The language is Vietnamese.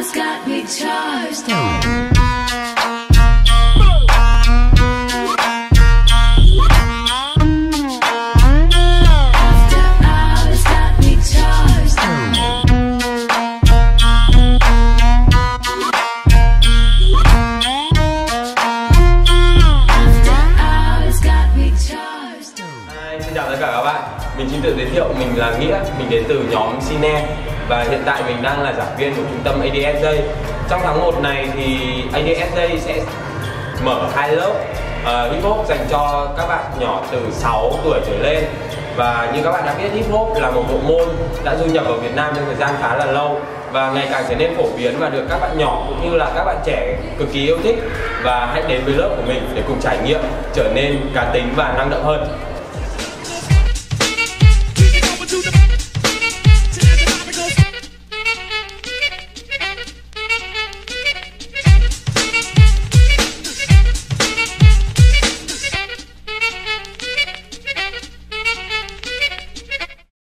hours got me charged. Xin chào tất cả các bạn, mình xin tự giới thiệu, mình là Nghĩa, mình đến từ nhóm Cine và hiện tại mình đang là giảng viên của trung tâm ADSJ. Trong tháng 1 này thì ADSJ sẽ mở 2 lớp hip hop dành cho các bạn nhỏ từ 6 tuổi trở lên. Và như các bạn đã biết, hip hop là một bộ môn đã du nhập vào Việt Nam trong thời gian khá là lâu và ngày càng trở nên phổ biến và được các bạn nhỏ cũng như là các bạn trẻ cực kỳ yêu thích. Và hãy đến với lớp của mình để cùng trải nghiệm, trở nên cá tính và năng động hơn.